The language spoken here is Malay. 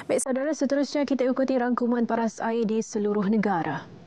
Baik saudara, seterusnya kita ikuti rangkuman paras air di seluruh negara.